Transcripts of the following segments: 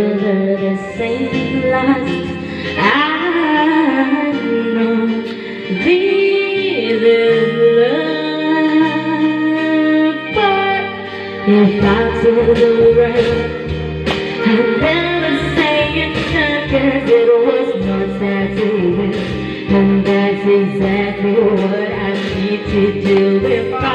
never the same last. I know this is love, but if I took the road, I'd never say it, 'cause it was not sad to you. And that's exactly what I need to do if I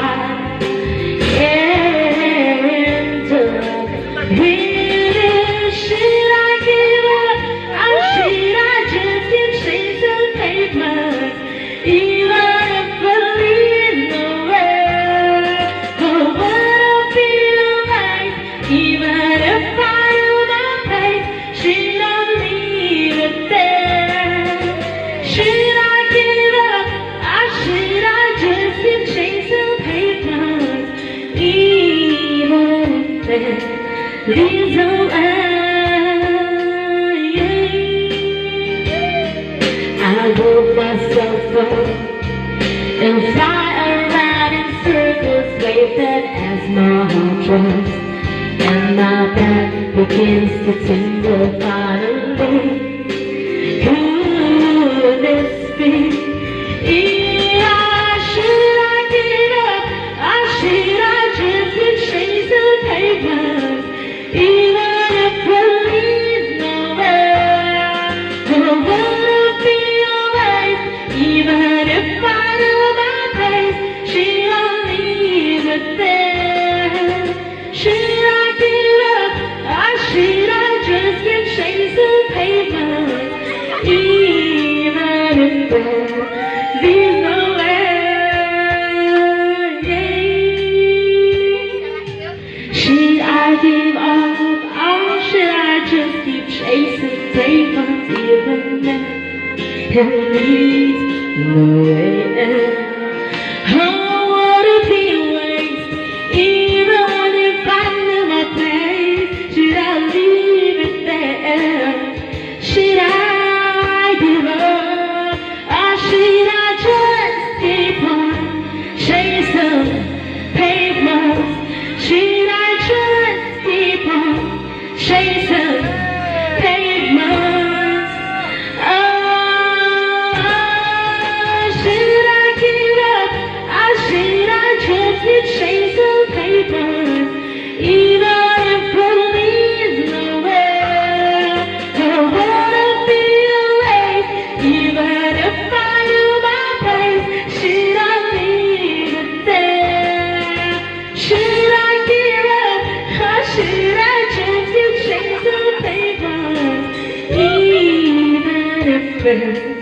enter with it. Should I give up, or should I just keep chasing pavement? Even if I leave nowhere, oh, would it be alright? Even if I do my pace, should I leave it there? Should I give up, or should I just keep chasing pavement? Even if there leads nowhere. I woke myself up and fly around in circles, waving as my heart drops and my back begins to tingle finally. Could this be? Should I give up, or should I just keep chasing pavement? Even if it leads nowhere, would it be alright? Even if I do my best, should I leave it there? Should I give up, or should I just keep chasing pavement? Even if there leads nowhere, should I give up, or should I just keep chasing pavement? Even if it leads nowhere. Oh, would it be a waste? Even if I knew my place, should I leave it there? Should I give up, or should I just keep on chasing pavements? Should I just keep on chasing pavements? Oh, should I give up, or should I just keep chasing pavements? Even if it leads nowhere, or would it be a waste? Even if I do my best, should I leave it there? Should I give up, or should I just keep chasing pavement? Even if it